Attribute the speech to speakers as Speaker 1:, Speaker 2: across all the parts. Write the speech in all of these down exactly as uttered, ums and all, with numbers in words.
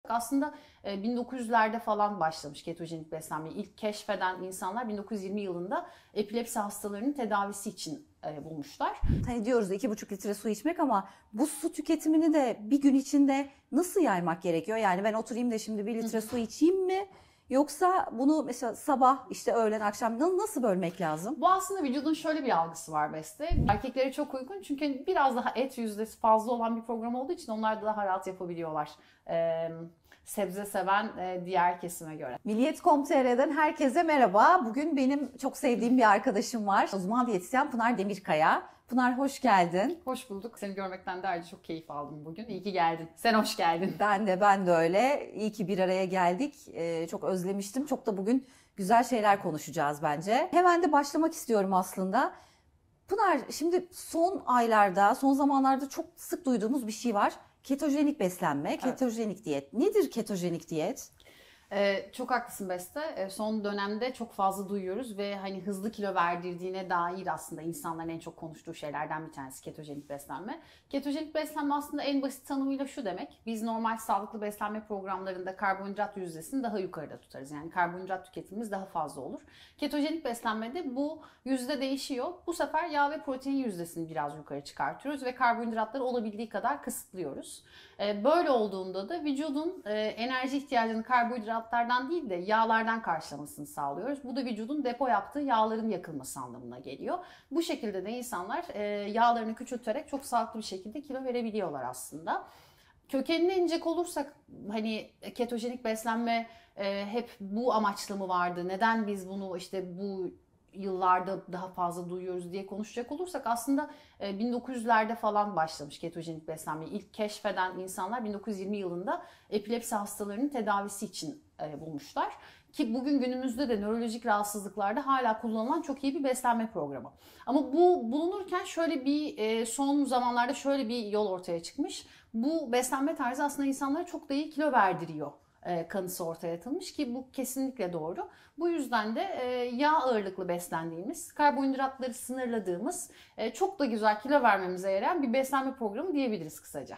Speaker 1: olursak aslında bin dokuz yüzlerde falan başlamış ketojenik beslenmeyi. İlk keşfeden insanlar bin dokuz yüz yirmi yılında epilepsi hastalarının tedavisi için bulmuşlar.
Speaker 2: Hani diyoruz iki buçuk litre su içmek ama bu su tüketimini de bir gün içinde nasıl yaymak gerekiyor? Yani ben oturayım da şimdi bir litre su içeyim mi? Yoksa bunu mesela sabah, işte öğlen, akşam nasıl bölmek lazım?
Speaker 1: Bu aslında vücudun şöyle bir algısı var Beste. Erkeklere çok uygun çünkü biraz daha et yüzdesi fazla olan bir program olduğu için onlar da daha rahat yapabiliyorlar. Ee, sebze seven e, diğer kesime göre.
Speaker 2: Milliyet nokta com nokta t r'den herkese merhaba. Bugün benim çok sevdiğim bir arkadaşım var. Uzman diyetisyen Pınar Demirkaya. Pınar hoş geldin.
Speaker 1: Hoş bulduk. Seni görmekten de ayrıca çok keyif aldım bugün. İyi ki geldin. Sen hoş geldin.
Speaker 2: Ben de ben de öyle. İyi ki bir araya geldik. Ee, çok özlemiştim. Çok da bugün güzel şeyler konuşacağız bence. Hemen de başlamak istiyorum aslında. Pınar, şimdi son aylarda, son zamanlarda çok sık duyduğumuz bir şey var. Ketojenik beslenme, ketojenik evet. diyet. Nedir ketojenik diyet?
Speaker 1: Ee, çok haklısın Beste. Ee, son dönemde çok fazla duyuyoruz ve hani hızlı kilo verdirdiğine dair aslında insanların en çok konuştuğu şeylerden bir tanesi ketojenik beslenme. Ketojenik beslenme aslında en basit tanımıyla şu demek. Biz normal sağlıklı beslenme programlarında karbonhidrat yüzdesini daha yukarıda tutarız. Yani karbonhidrat tüketimimiz daha fazla olur. Ketojenik beslenmede bu yüzde değişiyor. Bu sefer yağ ve protein yüzdesini biraz yukarı çıkartıyoruz ve karbonhidratları olabildiği kadar kısıtlıyoruz. Ee, böyle olduğunda da vücudun e, enerji ihtiyacını karbonhidrat Karbonhidratlardan değil de yağlardan karşılamasını sağlıyoruz. Bu da vücudun depo yaptığı yağların yakılması anlamına geliyor. Bu şekilde de insanlar e, yağlarını küçülterek çok sağlıklı bir şekilde kilo verebiliyorlar aslında. Kökenine inecek olursak hani ketojenik beslenme e, hep bu amaçla mı vardı? Neden biz bunu işte bu yıllarda daha fazla duyuyoruz diye konuşacak olursak aslında bin dokuz yüzlerde falan başlamış ketojenik beslenmeyi. İlk keşfeden insanlar bin dokuz yüz yirmi yılında epilepsi hastalarının tedavisi için bulmuşlar. Ki bugün günümüzde de nörolojik rahatsızlıklarda hala kullanılan çok iyi bir beslenme programı. Ama bu bulunurken şöyle bir son zamanlarda şöyle bir yol ortaya çıkmış. Bu beslenme tarzı aslında insanlara çok da iyi kilo verdiriyor kanısı ortaya atılmış ki bu kesinlikle doğru. Bu yüzden de yağ ağırlıklı beslendiğimiz, karbonhidratları sınırladığımız, çok da güzel kilo vermemize yarayan bir beslenme programı diyebiliriz kısaca.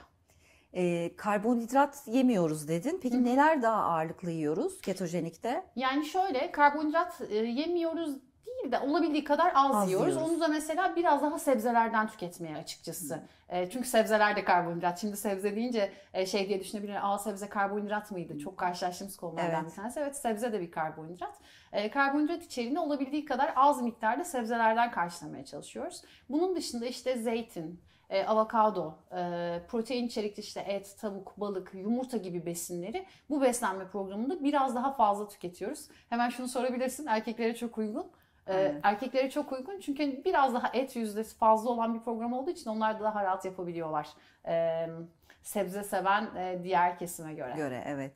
Speaker 2: Ee, karbonhidrat yemiyoruz dedin. Peki Hı. neler daha ağırlıklı yiyoruz ketojenikte?
Speaker 1: Yani şöyle karbonhidrat yemiyoruz değil de olabildiği kadar az, az yiyoruz. yiyoruz. Onu da mesela biraz daha sebzelerden tüketmeye açıkçası. Hmm. Çünkü sebzeler de karbonhidrat. Şimdi sebze deyince şey diye düşünebilirler. Aa sebze karbonhidrat mıydı? Çok karşılaştığımız konulardan evet. bir tanesi. Evet sebze de bir karbonhidrat. Karbonhidrat içeriğini olabildiği kadar az miktarda sebzelerden karşılamaya çalışıyoruz. Bunun dışında işte zeytin, avokado, protein içerikli işte et, tavuk, balık, yumurta gibi besinleri bu beslenme programında biraz daha fazla tüketiyoruz. Hemen şunu sorabilirsin. Erkeklere çok uygun. Aynen. Erkeklere çok uygun çünkü biraz daha et yüzdesi fazla olan bir program olduğu için onlar da daha rahat yapabiliyorlar. Ee, sebze seven diğer kesime göre.
Speaker 2: Göre evet.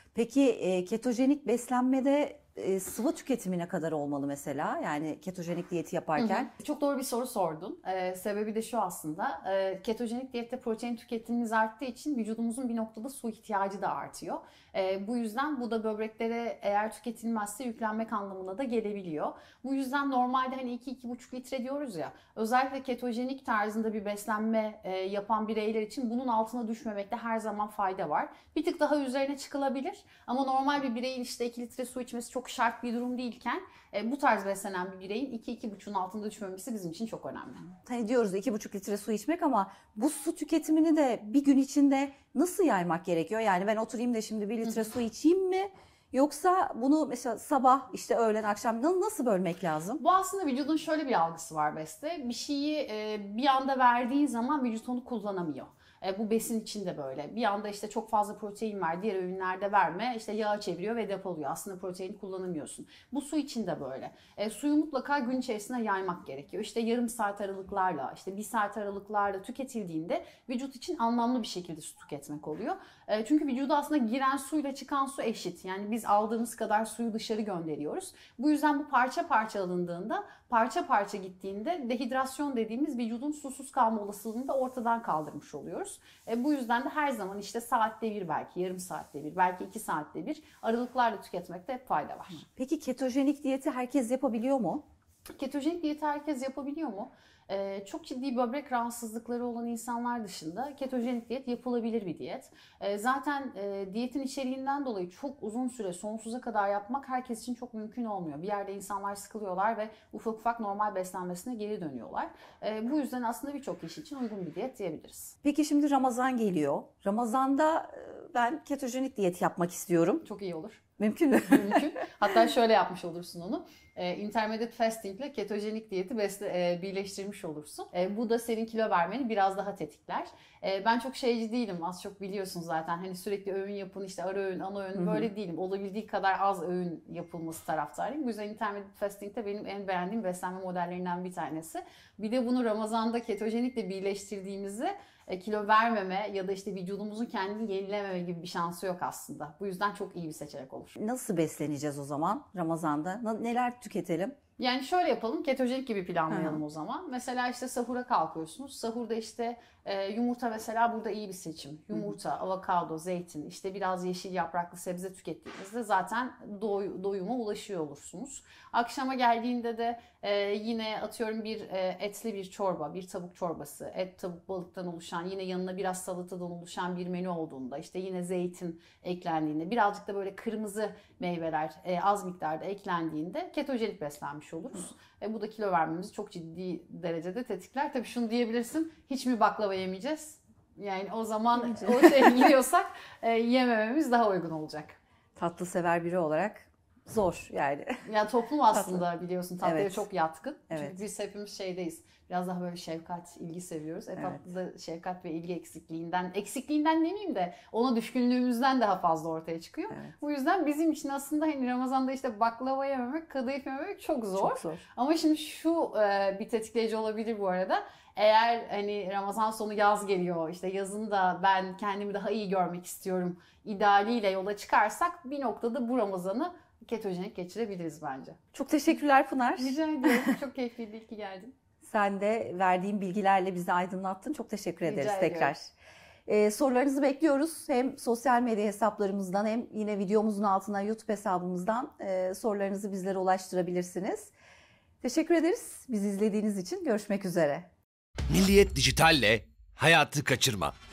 Speaker 2: Peki ketojenik beslenmede sıvı tüketimi ne kadar olmalı mesela? Yani ketojenik diyeti yaparken.
Speaker 1: Hı hı. Çok doğru bir soru sordun. Ee, sebebi de şu aslında. E, ketojenik diyette protein tüketimimiz arttığı için vücudumuzun bir noktada su ihtiyacı da artıyor. E, bu yüzden bu da böbreklere eğer tüketilmezse yüklenmek anlamına da gelebiliyor. Bu yüzden normalde hani iki iki buçuk litre diyoruz ya. Özellikle ketojenik tarzında bir beslenme e, yapan bireyler için bunun altına düşmemekte her zaman fayda var. Bir tık daha üzerine çıkılabilir. Ama normal bir bireyin işte iki litre su içmesi çok şart bir durum değilken e, bu tarz beslenen bir bireyin iki iki buçuğun altında düşmemesi bizim için çok önemli.
Speaker 2: Hani diyoruz iki buçuk litre su içmek ama bu su tüketimini de bir gün içinde nasıl yaymak gerekiyor? Yani ben oturayım da şimdi bir litre su içeyim mi? Yoksa bunu mesela sabah, işte öğlen, akşam nasıl bölmek lazım?
Speaker 1: Bu aslında vücudun şöyle bir algısı var Beste. Bir şeyi e, bir anda verdiği zaman vücut onu kullanamıyor. E, bu besin için de böyle. Bir anda işte çok fazla protein var, diğer öğünlerde verme, işte yağa çeviriyor ve depoluyor. Aslında proteini kullanamıyorsun. Bu su için de böyle. E, suyu mutlaka gün içerisinde yaymak gerekiyor. İşte yarım saat aralıklarla, işte bir saat aralıklarla tüketildiğinde vücut için anlamlı bir şekilde su tüketmek oluyor. E, çünkü vücuda aslında giren suyla çıkan su eşit. Yani biz aldığımız kadar suyu dışarı gönderiyoruz. Bu yüzden bu parça parça alındığında, parça parça gittiğinde dehidrasyon dediğimiz vücudun susuz kalma olasılığını da ortadan kaldırmış oluyoruz. E, bu yüzden de her zaman işte saatte bir, belki yarım saatte bir, belki iki saatte bir aralıklarla tüketmekte hep fayda var.
Speaker 2: Peki ketojenik diyeti herkes yapabiliyor mu?
Speaker 1: Ketojenik diyeti herkes yapabiliyor mu? Ee, çok ciddi böbrek rahatsızlıkları olan insanlar dışında ketojenik diyet yapılabilir bir diyet. Ee, zaten e, diyetin içeriğinden dolayı çok uzun süre sonsuza kadar yapmak herkes için çok mümkün olmuyor. Bir yerde insanlar sıkılıyorlar ve ufak ufak normal beslenmesine geri dönüyorlar. Ee, bu yüzden aslında birçok kişi için uygun bir diyet diyebiliriz.
Speaker 2: Peki şimdi Ramazan geliyor. Ramazan'da e, ben ketojenik diyet yapmak istiyorum.
Speaker 1: Çok iyi olur.
Speaker 2: Mümkün mü?
Speaker 1: Mümkün. Hatta şöyle yapmış olursun onu. E, intermittent fasting ile ketojenik diyeti besle, e, birleştirmiş olursun. E, bu da senin kilo vermeni biraz daha tetikler. E, ben çok şeyci değilim. Az çok biliyorsun zaten. Hani sürekli öğün yapın, işte ara öğün, ana öğün, böyle Hı-hı. değilim. Olabildiği kadar az öğün yapılması taraftarıyım. Bu yüzden intermittent fasting de benim en beğendiğim beslenme modellerinden bir tanesi. Bir de bunu Ramazan'da ketojenikle birleştirdiğimizde e, kilo vermeme ya da işte vücudumuzun kendini yenilememe gibi bir şansı yok aslında. Bu yüzden çok iyi bir seçenek olur.
Speaker 2: Nasıl besleneceğiz o zaman Ramazan'da? Neler tüketelim?
Speaker 1: Yani şöyle yapalım, ketojenik gibi planlayalım Hı. o zaman. Mesela işte sahura kalkıyorsunuz. Sahurda işte e, yumurta mesela burada iyi bir seçim. Yumurta, Hı. avokado, zeytin, işte biraz yeşil yapraklı sebze tükettiğinizde zaten doy, doyuma ulaşıyor olursunuz. Akşama geldiğinde de e, yine atıyorum bir e, etli bir çorba, bir tavuk çorbası, et, tavuk, balıktan oluşan, yine yanına biraz salatadan oluşan bir menü olduğunda, işte yine zeytin eklendiğinde, birazcık da böyle kırmızı meyveler e, az miktarda eklendiğinde ketojenik beslenmiş oluruz. E, bu da kilo vermemizi çok ciddi derecede tetikler. Tabii şunu diyebilirsin, hiç mi baklava yemeyeceğiz? Yani o zaman o şeye gidiyorsak e, yemememiz daha uygun olacak.
Speaker 2: Tatlı sever biri olarak zor yani.
Speaker 1: Ya toplum aslında Tatlı. biliyorsun tatlıya evet. çok yatkın.
Speaker 2: Evet.
Speaker 1: Çünkü biz hepimiz şeydeyiz. Biraz daha böyle şefkat, ilgi seviyoruz. E evet. Tatlıda şefkat ve ilgi eksikliğinden, eksikliğinden demeyeyim de ona düşkünlüğümüzden daha fazla ortaya çıkıyor. Evet. Bu yüzden bizim için aslında hani Ramazan'da işte baklava yememek, kadayıf yememek çok zor.
Speaker 2: Çok zor.
Speaker 1: Ama şimdi şu e, bir tetikleyici olabilir bu arada. Eğer hani Ramazan sonu yaz geliyor, işte yazın da ben kendimi daha iyi görmek istiyorum idealiyle yola çıkarsak bir noktada bu Ramazan'ı ketojenik geçirebiliriz bence.
Speaker 2: Çok teşekkürler Pınar.
Speaker 1: Rica ediyorum. Çok keyifliydi. İyi ki geldin.
Speaker 2: Sen de verdiğin bilgilerle bizi aydınlattın. Çok teşekkür ederiz
Speaker 1: Rica
Speaker 2: tekrar. Ee, sorularınızı bekliyoruz. Hem sosyal medya hesaplarımızdan hem yine videomuzun altına YouTube hesabımızdan e, sorularınızı bizlere ulaştırabilirsiniz. Teşekkür ederiz. Bizi izlediğiniz için görüşmek üzere.
Speaker 3: Milliyet Dijital'le hayatı kaçırma.